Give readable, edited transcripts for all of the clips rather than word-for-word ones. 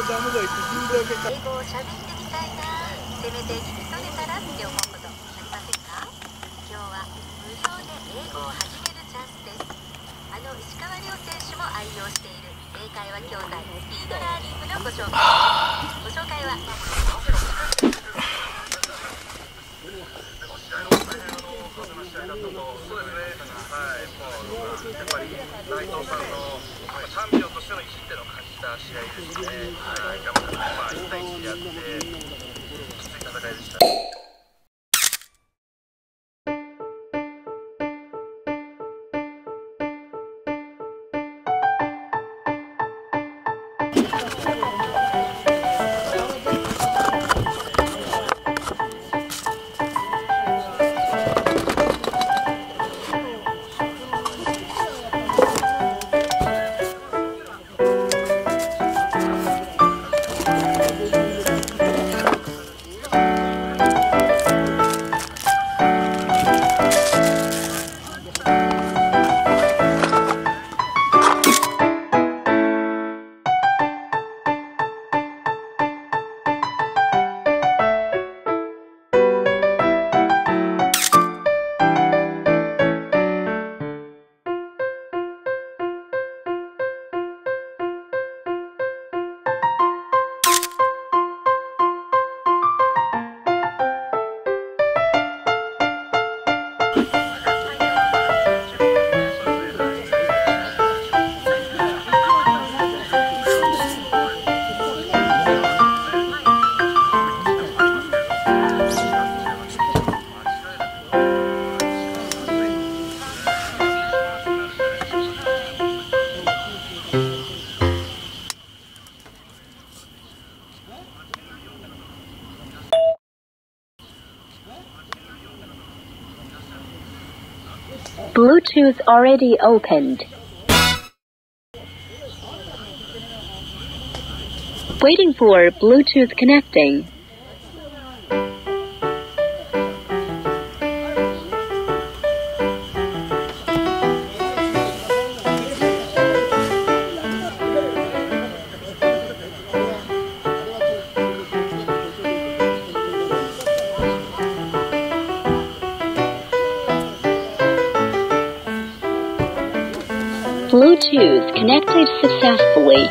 語を喋ってみたいな、せめて聞き取れたらって思うことありませんか？今日は無料で英語を始めるチャンスです。石川遼選手も愛用している英会話教材スピードラーニングのご紹介です。ご紹介はやっぱり内藤さんのチャンピオンとしての意思っていうのを感じた試合ですね。1対1でやってきつい戦いでした。 Bluetooth already opened. Waiting for Bluetooth connecting. Bluetooth connected successfully.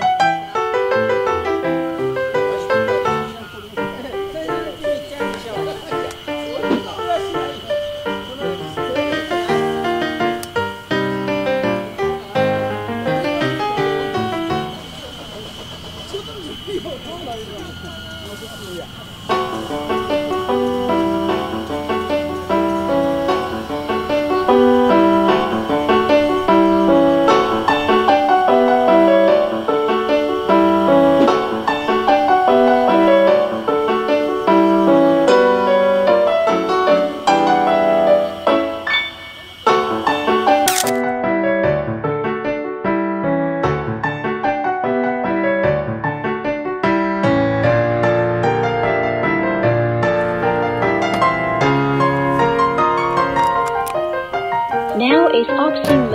Now is Oxy